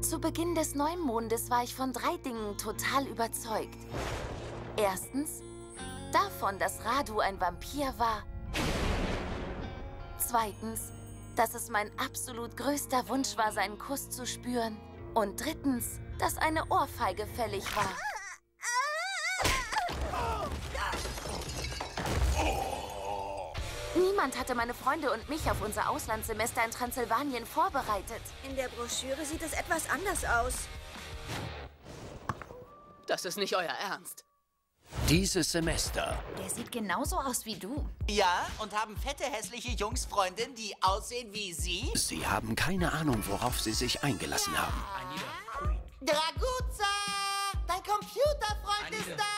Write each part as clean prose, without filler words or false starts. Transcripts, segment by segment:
Zu Beginn des Neumondes war ich von 3 Dingen total überzeugt. Erstens, davon, dass Radu ein Vampir war. Zweitens, dass es mein absolut größter Wunsch war, seinen Kuss zu spüren. Und drittens, dass eine Ohrfeige fällig war. Niemand hatte meine Freunde und mich auf unser Auslandssemester in Transsilvanien vorbereitet. In der Broschüre sieht es etwas anders aus. Das ist nicht euer Ernst. Dieses Semester Der sieht genauso aus wie du. Ja, und haben fette, hässliche Jungsfreundinnen, die aussehen wie Sie? Sie haben keine Ahnung, worauf sie sich eingelassen haben. Draguza! Dein Computerfreund ist da!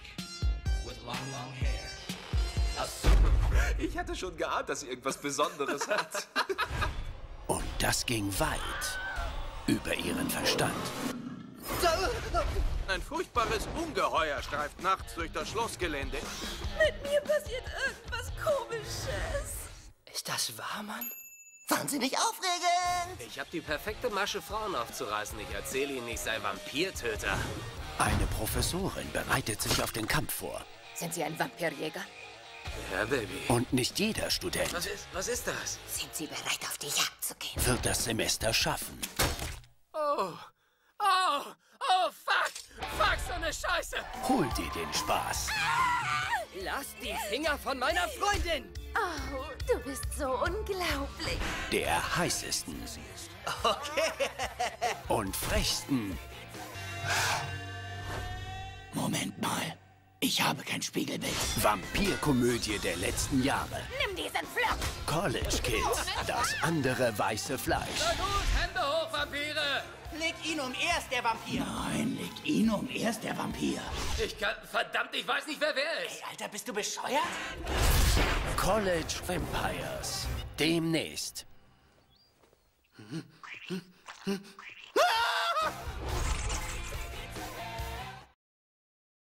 Ich hatte schon geahnt, dass sie irgendwas Besonderes hat. Und das ging weit über ihren Verstand. Ein furchtbares Ungeheuer streift nachts durch das Schlossgelände. Mit mir passiert irgendwas Komisches. Ist das wahr, Mann? Wahnsinnig aufregend! Ich habe die perfekte Masche, Frauen aufzureißen. Ich erzähle Ihnen, ich sei Vampirtöter. Eine Professorin bereitet sich auf den Kampf vor. Sind Sie ein Vampirjäger? Ja, Baby. Und nicht jeder Student Was ist das? Sind Sie bereit, auf die Jagd zu gehen? wird das Semester schaffen. Oh, fuck! Fuck, so eine Scheiße! Hol dir den Spaß. Lass die Finger von meiner Freundin! Oh, du bist so unglaublich. Der heißesten und frechsten. Moment mal. Ich habe kein Spiegelbild. Vampirkomödie der letzten Jahre. Nimm diesen Flock! College Kids. Das andere weiße Fleisch. Na gut, Hände hoch, Vampire! Legt ihn um, er ist der Vampir. Nein, legt ihn um, er ist der Vampir. Verdammt, ich weiß nicht, wer ist. Ey, Alter, bist du bescheuert? College Vampires. Demnächst.